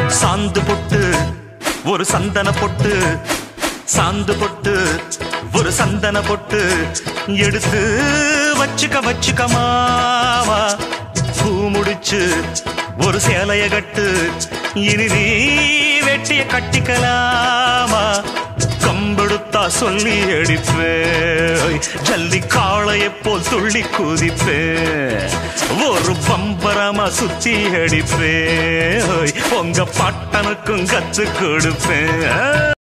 சாந்து பொட்டு ஒரு சந்தன பொட்டு, சாந்து பொட்டு ஒரு சந்தன பொட்டு எடுத்து வச்சுக்க மாவா. பூ முடிச்சு ஒரு சேலைய கட்டு, இனி நீ வெட்டிய கட்டிக்கலாமா. கம்பெடுத்தா சொல்லி அடிப்பே, ஜல்லி காளைய போல் துள்ளி குதிப்பே, ஒரு பம்பரமா சுத்தி அடிப்பே, உங்க பாட்டனுக்கும் கத்து கொடுப்பேன்.